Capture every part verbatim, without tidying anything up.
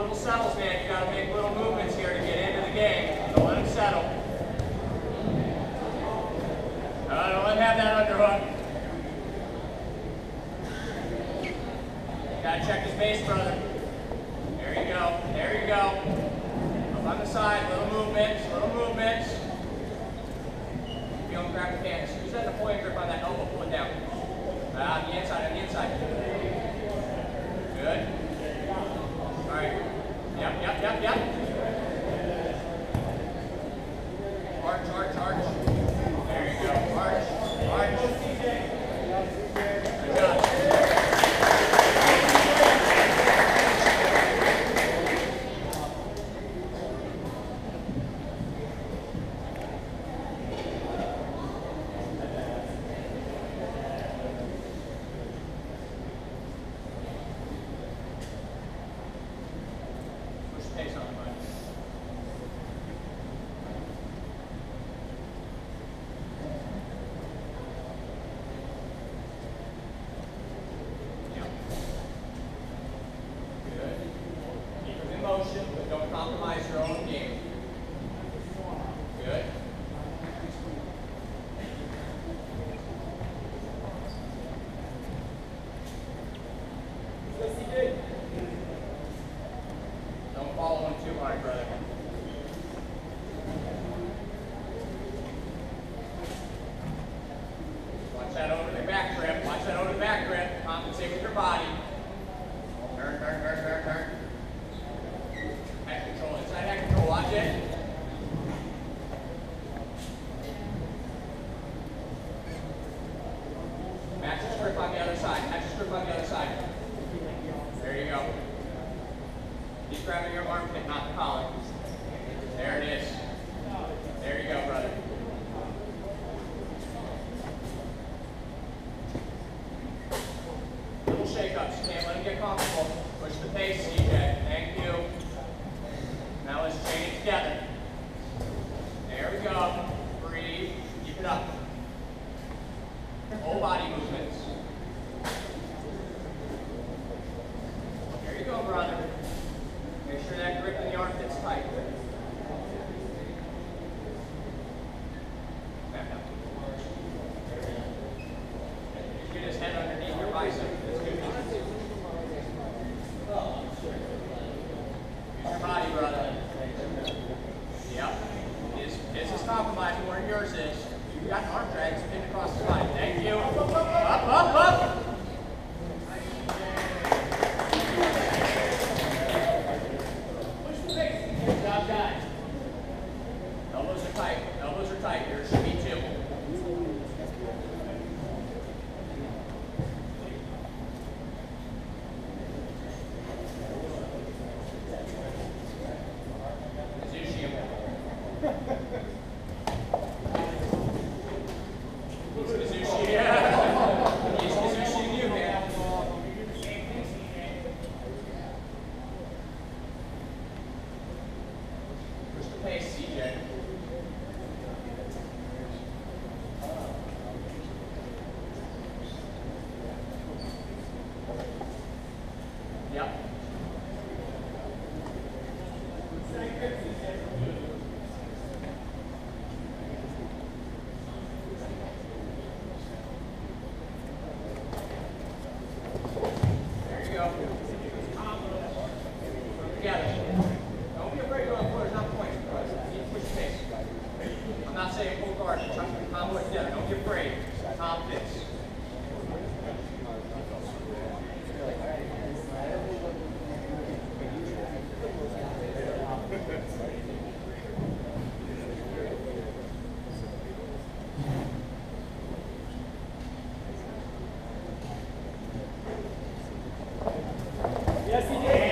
little settles, man. You got to make little movements here to get into the game. Don't let him settle. Uh, don't let him have that underhook. Got to check his base, brother. There you go. There you go. Up on the side, little movements, little movements. If you don't grab the pants, use that Napoleon grip on that elbow, pull it down. Uh, on the inside, on the inside. Good. All right. Yep, yep, yep, yep. Arch, arch, arch. There you go. Arch, arch. Good job. But don't compromise your own game. Good. Don't follow him too hard, brother. Watch that over the back grip. Watch that over the back grip. Compensate with your body. Turn, turn, turn, turn, turn. Head control, inside head control, watch it. Match your grip on the other side, match your grip on the other side. There you go. Keep grabbing your armpit, not the collar. There it is. There you go, brother. Little shake-ups, you can't let him get comfortable. Push the pace, C J. Thank you. Now let's chain it together. There we go. Breathe. Keep it up. Whole body movements. There you go, brother. Make sure that grip in the armpit's tight. Back up. Get his head underneath your bicep. That's good. Use your body, brother. Yep. His, his is compromised more than yours is. You got arm drags pinned across the body. Thank you. Up, up, up. Push the face. Good job, guys. Elbows are tight. Elbows are tight. Yours should be too. Pace, C J. Yep. There you go. Together. Don't be afraid to go on floor. There's not points. Push the pace. I'm not saying full guard. Combo it together. Don't be afraid. Calm fits. Yes, he did.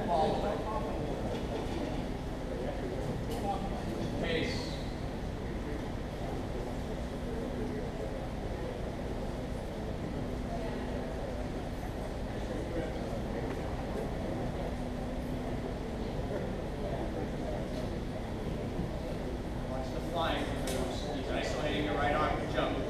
follow it. Pace. Watch the flying moves. He's isolating your right arm to jump.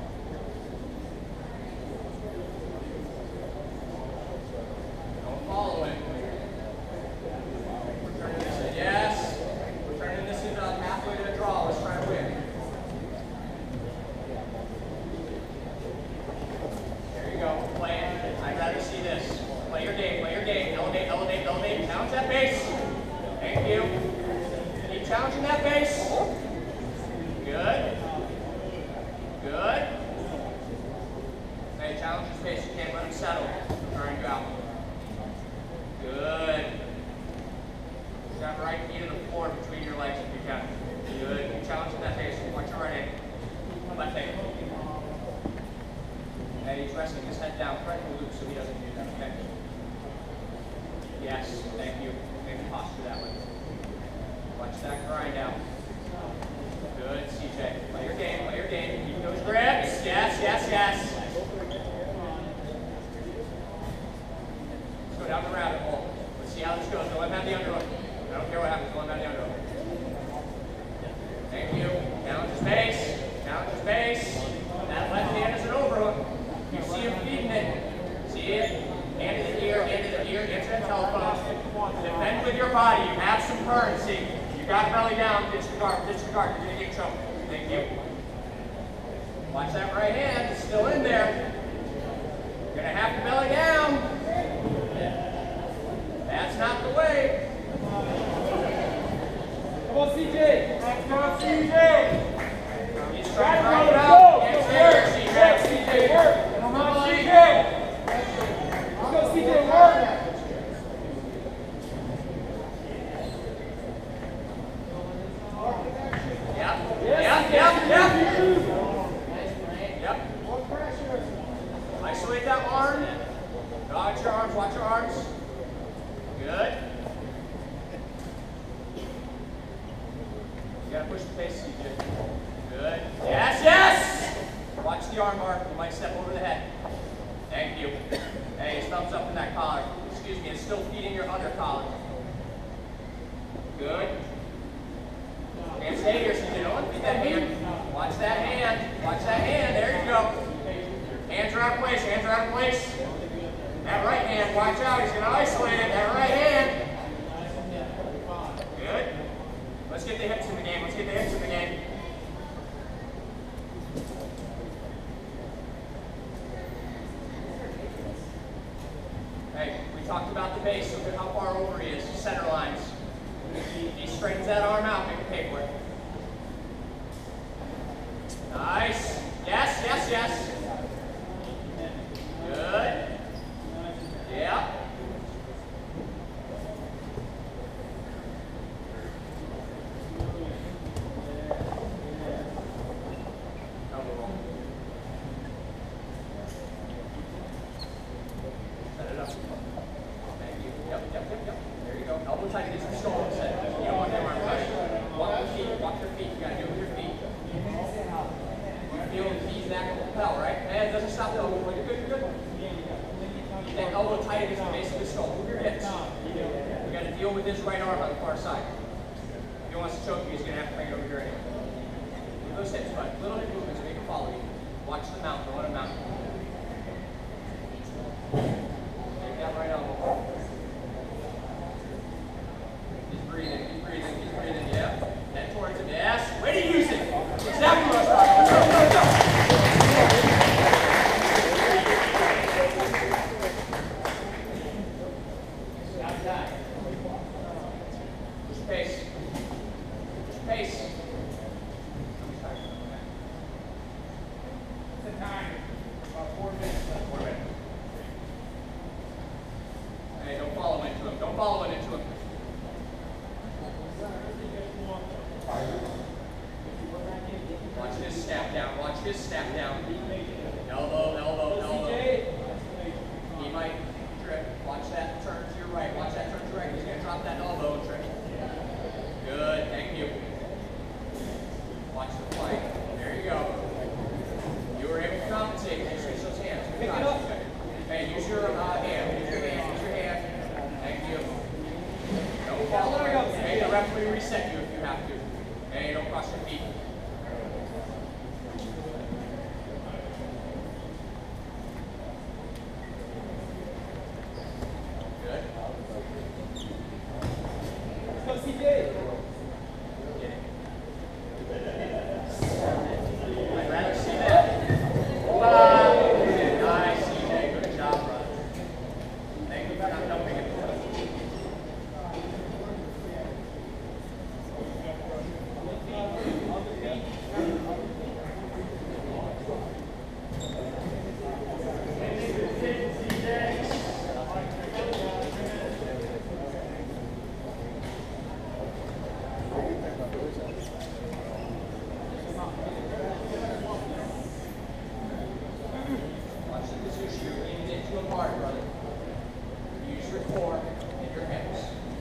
Don't follow it. We're turning this in. Yes. We're turning this into a halfway to a draw. Let's try to win. There you go. Play it. I'd rather see this. Play your game. Play your game. Elevate, elevate, elevate. Challenge that base. Thank you. Keep challenging that base. Good. Good. Hey, challenge his base. You can't let him settle. Trying you out. Good. Got right knee to the floor between your legs if you can. Good. Keep challenging that base. Watch your right hand. Left hand. And he's resting his head down, correct the loop so he doesn't do that. Okay. Yes. Thank you. Make the posture that way. Watch that grind out. Good, C J. Play your game, play your game. Keep those grips. Yes, yes, yes. Let's go down the rabbit hole. Let's see how this goes. Don't let him have the underhook. I don't care what happens. Don't let him have the underhook. Thank you. Challenge his base. Challenge his base. That left hand is an overhook. You see him feeding it. See it? Hand to the ear, hand to the ear, into the telephone. Defend with your body. You have some currency. You got belly down, disregard, disregard, you're gonna get choked. Thank you. Watch that right hand, it's still in there. You're gonna have to belly down. That's not the way. Come on, C J. Come on, C J. He's trying to run it out. Can't stay here, C J. C J, work. Come on, C J. Let's go, C J, work. Yep, yep, yep, yep. Yep. Isolate that arm. Dodge your arms, watch your arms. Good. You gotta push the face, C J. Good. Yes, yes! Watch the arm bar. You might step over the head. Thank you. Hey, his thumbs up in that collar. Excuse me, it's still feeding your other collar. Good. Can't stay here, C J. Don't feed that hand. Watch that hand. Watch that hand. There you go. Hands are out of place. Hands are out of place. That right hand, watch out. He's going to isolate it. That right hand. Good. Let's get the hips in the game. Let's get the hips in the game. Hey, we talked about the base. Look at how far over he is. Center lines. He straightens that arm out, make a pay for it. Nice. Yes, yes, yes. Good. Yeah. Set it up. Thank you. Yep, yep, yep, yep. There you go. Elbow tight against the shoulder. Set it. You don't want them arm pressure. Walk your feet. Walk your feet. You gotta do it with your feet. You feel the knees back of the lapel, right? And it doesn't stop the elbow. You're good, you're good. Keep that elbow tight against the base of the skull. Move your hips. You gotta deal with this right arm on the far side. If he wants to choke you, he's gonna have to bring it over here anyway. Move those hips, bud. Little hip movements, make him follow you. Watch the mount. Don't let him mount. Take that right elbow. He's breathing, he's breathing, he's breathing, yeah. Head towards him, yes. Way to use it. Exactly what I was talking about. Go, go, go. Stop that. Push pace. Push pace. What's the time? About four minutes left. Four minutes. Hey, don't follow into him. Don't follow it into him. Watch his snap down. Watch his snap down. Elbow, elbow, elbow. He might trip. Watch that turn to your right. Watch that turn to your right. referee reset you if you have to. Okay, don't cross your feet. Good. Let's go, C J. I'd rather see that. Wow. Nice, C J. Good job, brother. Thank you for not dumping it. Watch the position. You're leaning it too hard, brother. Use your core and your hips.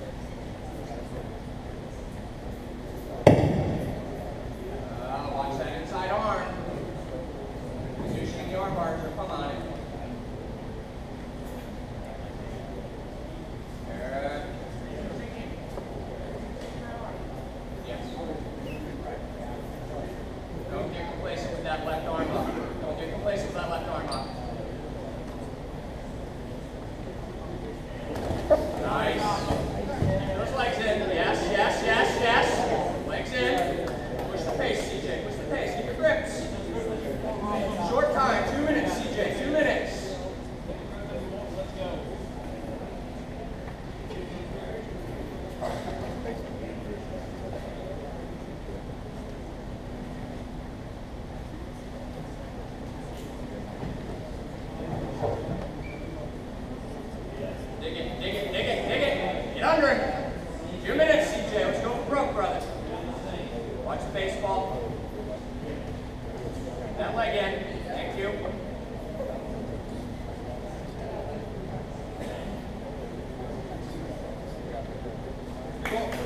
Uh, watch that inside arm. Positioning the arm bars are come on it. Good. Yes. Don't get complacent with that left arm up. Don't get complacent with that left arm up. Nice. Those legs in. Yes, yes, yes, yes. Legs in. Push the pace, C J. Push the pace. Keep your grips. Short time. Two minutes, C J. Two minutes. Dig it, dig it, dig it, dig it. Get under it. Two minutes, C J. Let's go for broke, brother. Watch the baseball. That leg in. Thank you. Cool.